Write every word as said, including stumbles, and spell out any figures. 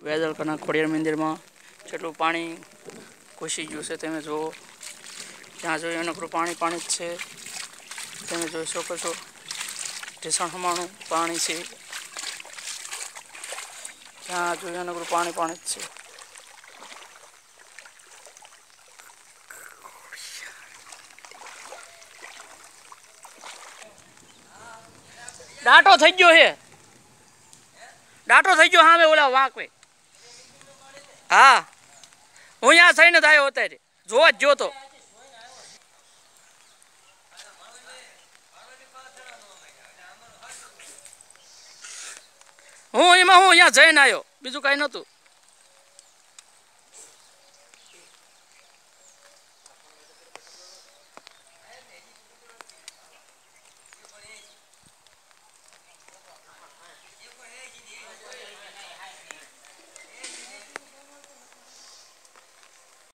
વેદલકરના ખોડિયાર મંદિરમાં જેટલું પાણી ઘૂસી ગયું છે તમે જુઓ। ત્યાં જોયું નકરું પાણી પાણી જ છે, તમે જોઈ શકો છો। ઢેસણ હમાણું પાણી છે, ત્યાં જોયું નકરું પાણી પાણી જ છે। ડાટો થઈ ગયો છે, ડાટો થઈ ગયો સામે ઓલા વાંકવે। હા હું અહીંયા થઈને જ આવ્યો અત્યારે, જોવા જ જોતો। હું એમાં હું અહીંયા જઈને આવ્યો, બીજું કાંઈ નહોતું।